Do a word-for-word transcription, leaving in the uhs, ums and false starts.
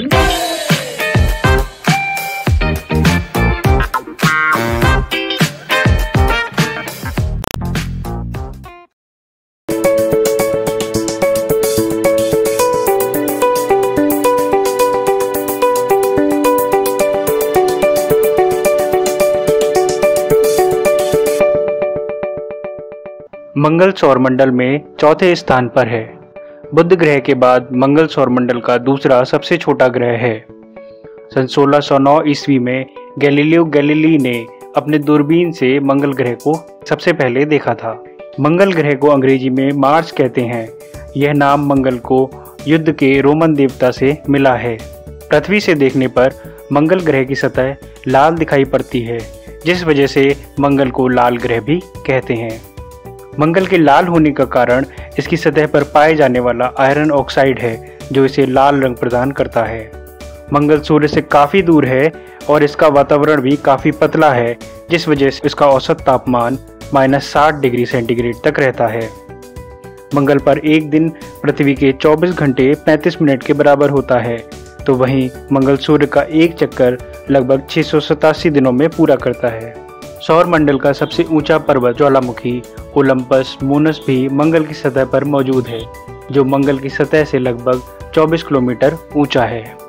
मंगल सौरमंडल में चौथे स्थान पर है। बुध ग्रह के बाद मंगल सौरमंडल का दूसरा सबसे छोटा ग्रह है। सन सोलह सौ नौ ईस्वी में गैलीलियो गैलीली ने अपने दूरबीन से मंगल ग्रह को सबसे पहले देखा था। मंगल ग्रह को अंग्रेजी में मार्स कहते हैं। यह नाम मंगल को युद्ध के रोमन देवता से मिला है। पृथ्वी से देखने पर मंगल ग्रह की सतह लाल दिखाई पड़ती है, जिस वजह से मंगल को लाल ग्रह भी कहते हैं। मंगल के लाल होने का कारण इसकी सतह पर पाए जाने वाला आयरन ऑक्साइड है, जो इसे लाल रंग प्रदान करता है। मंगल सूर्य से काफ़ी दूर है और इसका वातावरण भी काफ़ी पतला है, जिस वजह से इसका औसत तापमान माइनस साठ डिग्री सेंटीग्रेड तक रहता है। मंगल पर एक दिन पृथ्वी के चौबीस घंटे पैंतीस मिनट के बराबर होता है, तो वहीं मंगल सूर्य का एक चक्कर लगभग छह सौ सतासी दिनों में पूरा करता है। सौर मंडल का सबसे ऊंचा पर्वत ज्वालामुखी ओलंपस मोनस भी मंगल की सतह पर मौजूद है, जो मंगल की सतह से लगभग चौबीस किलोमीटर ऊंचा है।